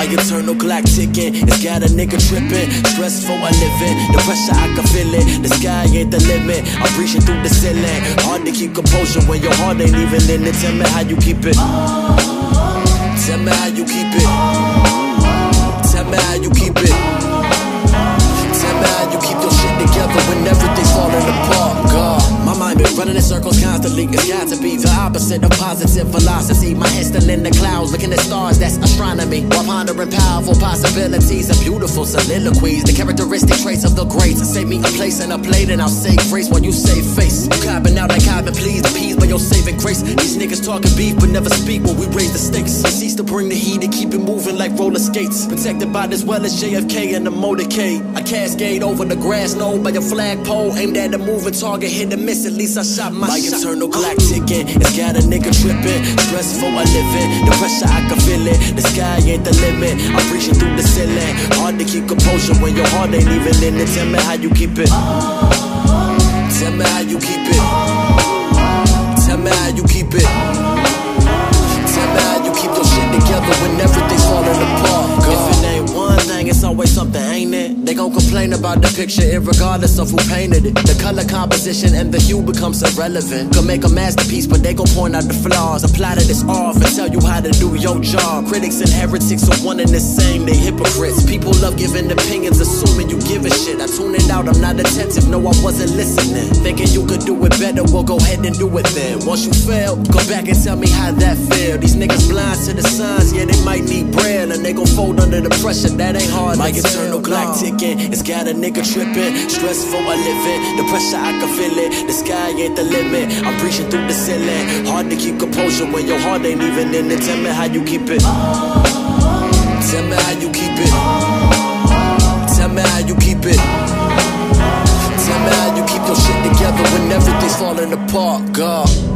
My eternal clock ticking, it's got a nigga tripping. Stress for a living, the pressure I can feel it. The sky ain't the limit, I'm reaching through the ceiling. Hard to keep composure when your heart ain't even in it. Tell me how you keep it. Tell me how you keep it. Tell me how you keep it. Tell me how you keep your shit together when everything's falling apart. God, my mind been running in circles constantly. It's got to be the opposite of positive velocity. My head still in the clouds, looking at stars, that's astronomy. While pondering powerful possibilities and beautiful soliloquies. The characteristic traits of the greats. Save me a place and a plate and I'll say grace while you say face. You copping out like I've been pleased, appeased by your saving grace. These niggas talking beef but never speak when we raise the stakes. Cease to bring the heat and keep it moving like roller skates. Protected by as well as JFK and the motorcade. I cascade over the grass known by your flagpole. Aimed at a moving target, hit and miss, at least I shot my shot. My eternal clock ticking, it's got a nigga tripping. Stress for a living, the pressure I can feel it. The sky ain't the limit, I'm reaching through the ceiling. Hard to keep composure when your heart ain't even in it. Tell me how you keep it. Tell me how you keep it. Tell me how you keep it. Tell me how you keep your shit together when everything's falling apart. If it ain't one thing, it's always something, ain't it? They gon' complain about the picture irregardless of who painted it. The color composition and the hue becomes irrelevant. Could make a masterpiece, but they gon' point out the flaws. Apply to this off and tell you how to do your job. Critics and heretics are one and the same, they hypocrites. People love giving opinions, assuming you give a shit. I tune it out, I'm not attentive, no I wasn't listening. Thinking you could do it better, well go ahead and do it then. Once you fail, go back and tell me how that feel. These niggas blind to the signs, yeah they might need bread. And they gon' fold under the pressure, that ain't hard. My eternal clock ticking, it's got a nigga tripping. Stress for a living, the pressure I can feel it. The sky ain't the limit, I'm reaching through the ceiling. Hard to keep composure when your heart ain't even in it. Tell me how you keep it. Tell me how you keep it. Tell me how you keep it. Tell me how you keep your shit together when everything's falling apart, God.